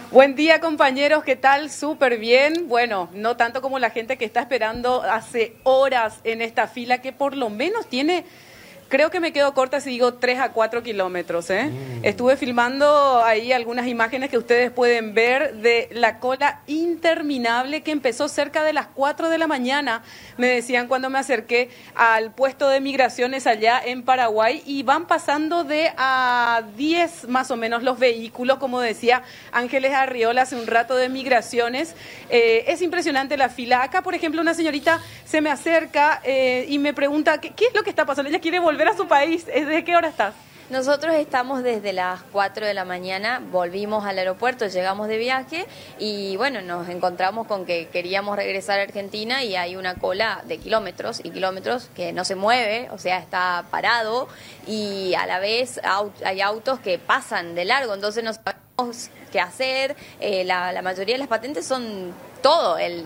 Buen día, compañeros, ¿qué tal? Súper bien. Bueno, no tanto como la gente que está esperando hace horas en esta fila, que por lo menos tiene, creo que me quedo corta si digo 3 a 4 kilómetros, ¿eh? Estuve filmando ahí algunas imágenes que ustedes pueden ver de la cola interminable que empezó cerca de las 4 de la mañana, me decían cuando me acerqué al puesto de migraciones allá en Paraguay, y van pasando de a 10 más o menos los vehículos, como decía Ángeles Arriola hace un rato, de migraciones. Es impresionante la fila. Acá, por ejemplo, una señorita se me acerca y me pregunta, ¿qué es lo que está pasando? Ella quiere volver a su país. ¿Desde qué hora estás? Nosotros estamos desde las 4 de la mañana, volvimos al aeropuerto, llegamos de viaje y bueno, nos encontramos con que queríamos regresar a Argentina y hay una cola de kilómetros y kilómetros que no se mueve, o sea, está parado, y a la vez hay autos que pasan de largo, entonces no sabemos qué hacer. La mayoría de las patentes son todo, el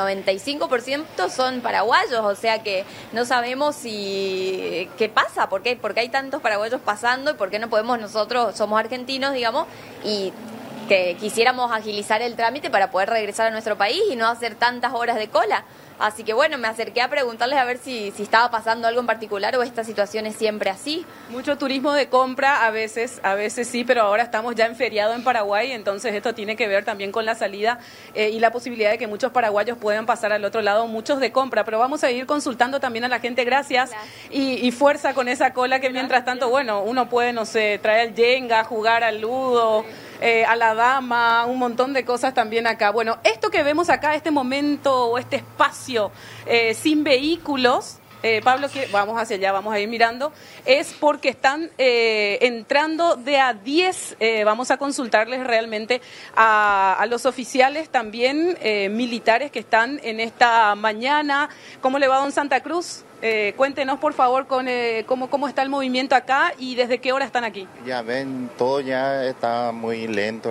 95% son paraguayos, o sea que no sabemos qué pasa, por qué hay tantos paraguayos pasando y por qué no podemos nosotros, somos argentinos, digamos, y que quisiéramos agilizar el trámite para poder regresar a nuestro país y no hacer tantas horas de cola. Así que bueno, me acerqué a preguntarles a ver si estaba pasando algo en particular o esta situación es siempre así. Mucho turismo de compra, a veces sí, pero ahora estamos ya en feriado en Paraguay, entonces esto tiene que ver también con la salida y la posibilidad de que muchos paraguayos puedan pasar al otro lado, muchos de compra, pero vamos a ir consultando también a la gente. Gracias. Y fuerza con esa cola, que mientras tanto, bueno, uno puede, no sé, traer el yenga, jugar al ludo, a la dama, un montón de cosas también acá. Bueno, esto que vemos acá, este momento o este espacio sin vehículos, Pablo, vamos hacia allá, vamos a ir mirando, es porque están entrando de a 10, vamos a consultarles realmente a los oficiales también militares que están en esta mañana. ¿Cómo le va, don Santa Cruz? Cuéntenos, por favor, cómo está el movimiento acá y desde qué hora están aquí. Ya ven, todo ya está muy lento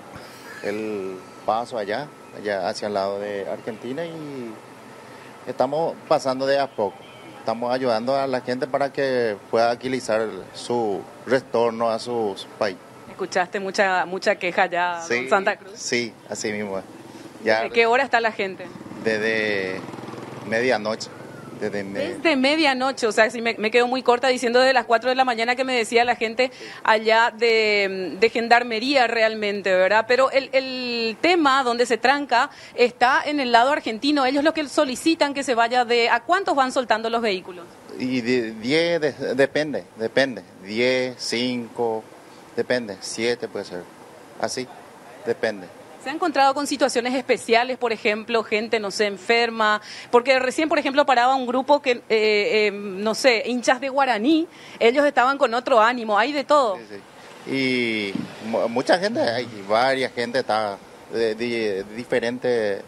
el paso allá hacia el lado de Argentina, y estamos pasando de a poco. Estamos ayudando a la gente para que pueda agilizar su retorno a su país. ¿Escuchaste mucha queja ya, Sí, don Santa Cruz? Sí, así mismo. Ya, ¿Desde qué hora está la gente? desde medianoche. Desde medianoche, o sea, si me quedo muy corta diciendo desde las 4 de la mañana, que me decía la gente allá de Gendarmería realmente, ¿verdad? Pero el tema donde se tranca está en el lado argentino. Ellos lo que solicitan que se vaya ¿a cuántos van soltando los vehículos? Y 10, depende, 10, 5, depende, 7 puede ser, así, depende. ¿Se ha encontrado con situaciones especiales, por ejemplo, gente, no sé, enferma? Porque recién, por ejemplo, paraba un grupo que, no sé, hinchas de Guaraní, ellos estaban con otro ánimo, hay de todo. Sí, sí. Y mucha gente, hay varias gente, está de diferentes,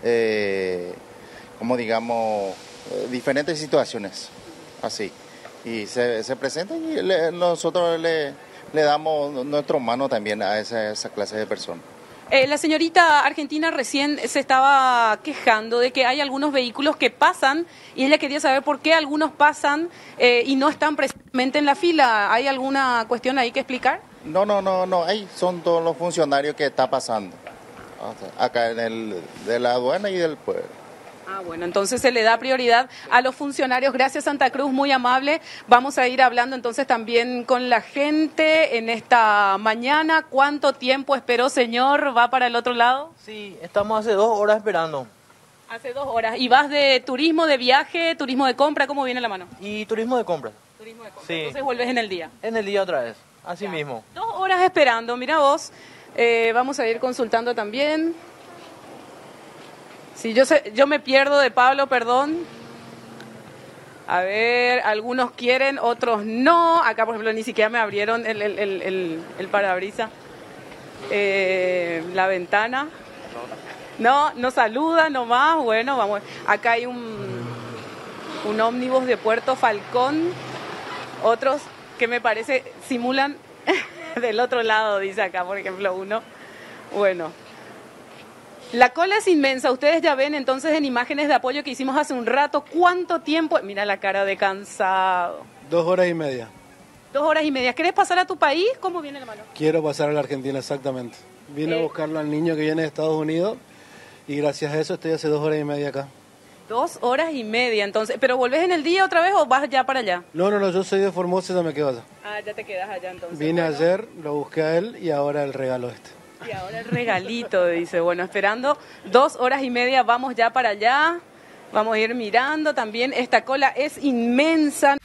como digamos, diferentes situaciones, así. Y se presenta y nosotros le damos nuestra mano también a esa clase de personas. La señorita argentina recién se estaba quejando de que hay algunos vehículos que pasan y ella quería saber por qué algunos pasan y no están precisamente en la fila. ¿Hay alguna cuestión ahí que explicar? No, ahí son todos los funcionarios que está pasando, acá de la aduana y del pueblo. Ah, bueno, entonces se le da prioridad a los funcionarios. Gracias, Santa Cruz, muy amable. Vamos a ir hablando entonces también con la gente en esta mañana. ¿Cuánto tiempo esperó, señor? ¿Va para el otro lado? Sí, estamos hace 2 horas esperando. Hace 2 horas. ¿Y vas de turismo, de viaje, turismo de compra? ¿Cómo viene la mano? Y turismo de compra. Turismo de compra. Sí. Entonces vuelves en el día. En el día otra vez, así mismo. 2 horas esperando, mira vos. Vamos a ir consultando también. Sí, yo me pierdo de Pablo, perdón. A ver, algunos quieren, otros no. Acá, por ejemplo, ni siquiera me abrieron el parabrisas. La ventana. No saluda nomás. Bueno, vamos. Acá hay un ómnibus de Puerto Falcón. Otros que me parece simulan del otro lado, dice acá, por ejemplo, uno. Bueno. La cola es inmensa, ustedes ya ven entonces en imágenes de apoyo que hicimos hace un rato, ¿cuánto tiempo? Mira la cara de cansado. 2 horas y media. 2 horas y media. ¿Querés pasar a tu país? ¿Cómo viene la mano? Quiero pasar a la Argentina, exactamente. Vine a buscarlo al niño que viene de Estados Unidos y gracias a eso estoy hace 2 horas y media acá. 2 horas y media, entonces. ¿Pero volvés en el día otra vez o vas ya para allá? No, yo soy de Formosa y ya me quedo allá. Ah, ya te quedas allá entonces. Vine bueno. ayer, lo busqué a él y ahora el regalo este. Y ahora el regalito, dice. Bueno, esperando 2 horas y media, vamos ya para allá. Vamos a ir mirando también. Esta cola es inmensa.